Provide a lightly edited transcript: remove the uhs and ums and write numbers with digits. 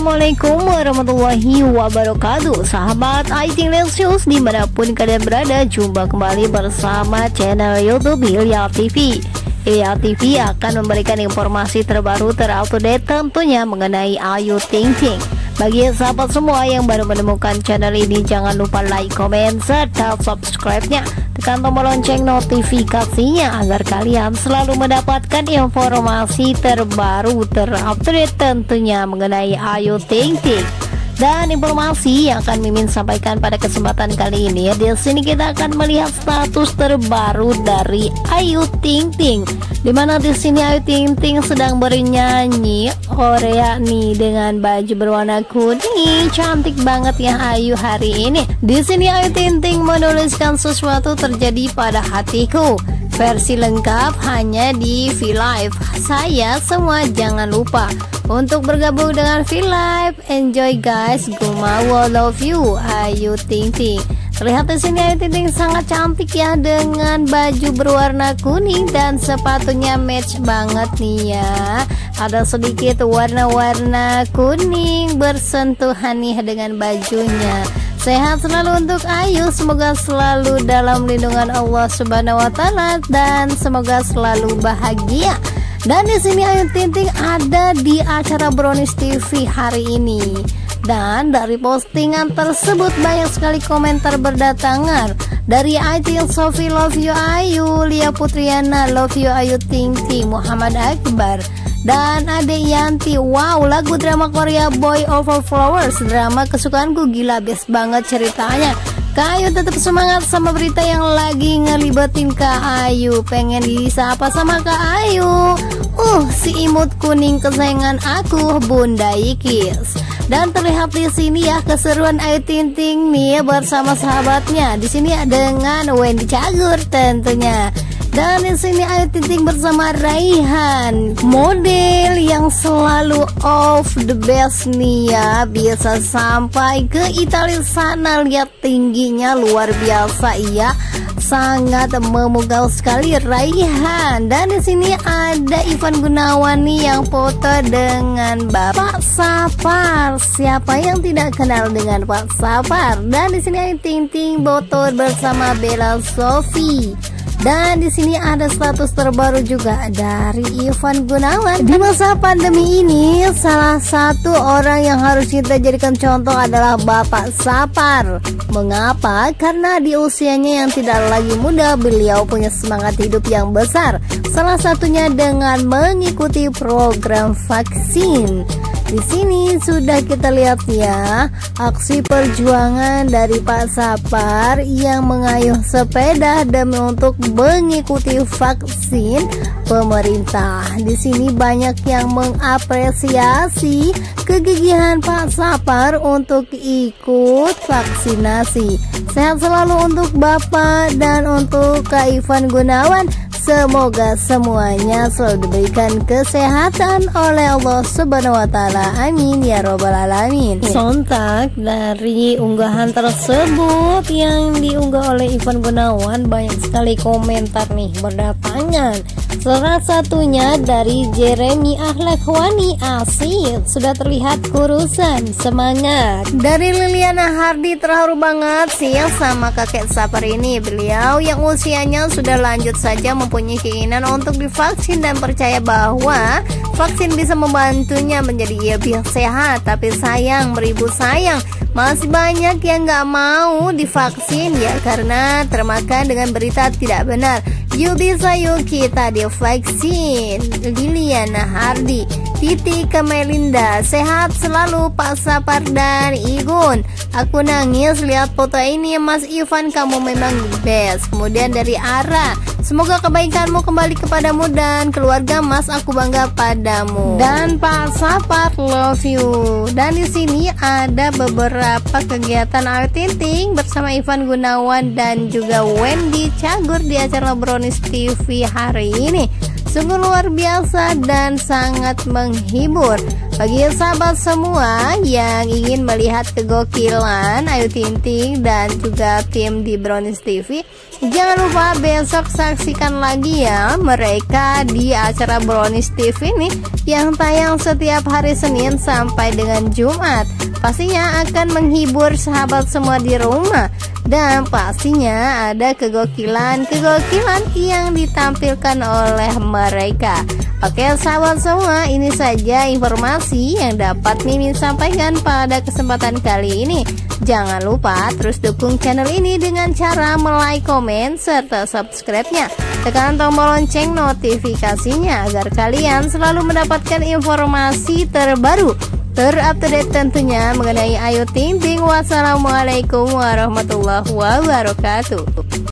Assalamualaikum warahmatullahi wabarakatuh. Sahabat Ayutingting dimanapun kalian berada, jumpa kembali bersama channel YouTube Hilya TV. Hilya TV akan memberikan informasi terbaru terupdate tentunya mengenai Ayutingting. Bagi sahabat semua yang baru menemukan channel ini, jangan lupa like, comment, serta subscribe-nya. Tekan tombol lonceng notifikasinya agar kalian selalu mendapatkan informasi terbaru terupdate tentunya mengenai Ayutingting. Dan informasi yang akan Mimin sampaikan pada kesempatan kali ini, di sini kita akan melihat status terbaru dari Ayutingting, dimana di sini Ayutingting sedang bernyanyi Korea nih dengan baju berwarna kuning. Cantik banget ya Ayu hari ini. Di sini Ayutingting menuliskan sesuatu terjadi pada hatiku. Versi lengkap hanya di V-Live. Saya semua jangan lupa untuk bergabung dengan V-Live. Enjoy guys, Gumawo love you Ayutingting. Terlihat di sini Ayutingting sangat cantik ya dengan baju berwarna kuning dan sepatunya match banget nih ya. Ada sedikit warna-warna kuning bersentuhan nih dengan bajunya. Sehat selalu untuk Ayu, semoga selalu dalam lindungan Allah Subhanahu wa taala dan semoga selalu bahagia. Dan di sini Ayutingting ada di acara Brownies TV hari ini. Dan dari postingan tersebut banyak sekali komentar berdatangan dari Ayuting Sofi love you Ayu, Lia Putriana love you Ayutingting, Muhammad Akbar, dan Ade Yanti, wow lagu drama Korea Boy Over Flowers, drama kesukaanku, gila best banget ceritanya. Kak Ayu tetap semangat sama berita yang lagi ngelibetin Kak Ayu. Pengen disapa sama Kak Ayu. Si imut kuning kesayangan aku, Bunda Ikis. Dan terlihat di sini ya keseruan Ayutingting nih bersama sahabatnya. Di sini dengan Wendy Cagur tentunya. Dan di sini Ayutingting bersama Raihan, model yang selalu off the best nih ya, bisa sampai ke Italia sana. Lihat tingginya luar biasa ya, sangat memukau sekali Raihan. Dan di sini ada Ivan Gunawan nih yang foto dengan Bapak Sapar. Siapa yang tidak kenal dengan Pak Sapar? Dan di sini Ayutingting foto bersama Bella Sophie. Dan di sini ada status terbaru juga dari Ivan Gunawan. Di masa pandemi ini, salah satu orang yang harus kita jadikan contoh adalah Bapak Sapar. Mengapa? Karena di usianya yang tidak lagi muda, beliau punya semangat hidup yang besar. Salah satunya dengan mengikuti program vaksin. Di sini sudah kita lihat ya aksi perjuangan dari Pak Sapar yang mengayuh sepeda demi untuk mengikuti vaksin pemerintah. Di sini banyak yang mengapresiasi kegigihan Pak Sapar untuk ikut vaksinasi. Sehat selalu untuk Bapak dan untuk Kak Ivan Gunawan. Semoga semuanya selalu diberikan kesehatan oleh Allah Subhanahu wa taala. Amin ya robbal alamin. Sontak dari unggahan tersebut yang diunggah oleh Ivan Gunawan, banyak sekali komentar nih berdatangan. Salah satunya dari Jeremy Ahlakwani, asik sudah terlihat kurusan, semangat. Dari Liliana Hardi, terharu banget sih ya sama kakek Sapar ini. Beliau yang usianya sudah lanjut saja mempunyai keinginan untuk divaksin dan percaya bahwa vaksin bisa membantunya menjadi lebih sehat. Tapi sayang, beribu sayang, masih banyak yang gak mau divaksin ya karena termakan dengan berita tidak benar. Yuk bisa yuk kita divaksin. Liliana Hardi. Titi Kemelinda, sehat selalu Pak Sapar dan Igun. Aku nangis lihat foto ini Mas Ivan, kamu memang the best. Kemudian dari Ara, semoga kebaikanmu kembali kepadamu dan keluarga Mas, aku bangga padamu. Dan Pak Sapar love you. Dan di sini ada beberapa kegiatan Ayutingting bersama Ivan Gunawan dan juga Wendy Cagur di acara Brownies TV hari ini. Sungguh luar biasa dan sangat menghibur. Bagi sahabat semua yang ingin melihat kegokilan Ayutingting dan juga tim di Brownies TV, jangan lupa besok saksikan lagi ya mereka di acara Brownies TV nih yang tayang setiap hari Senin sampai dengan Jumat. Pastinya akan menghibur sahabat semua di rumah, dan pastinya ada kegokilan yang ditampilkan oleh mereka. Oke sahabat semua, ini saja informasi yang dapat Mimin sampaikan pada kesempatan kali ini. Jangan lupa terus dukung channel ini dengan cara like, komen, serta subscribe-nya. Tekan tombol lonceng notifikasinya agar kalian selalu mendapatkan informasi terbaru, terupdate tentunya mengenai Ayutingting. Wassalamualaikum warahmatullahi wabarakatuh.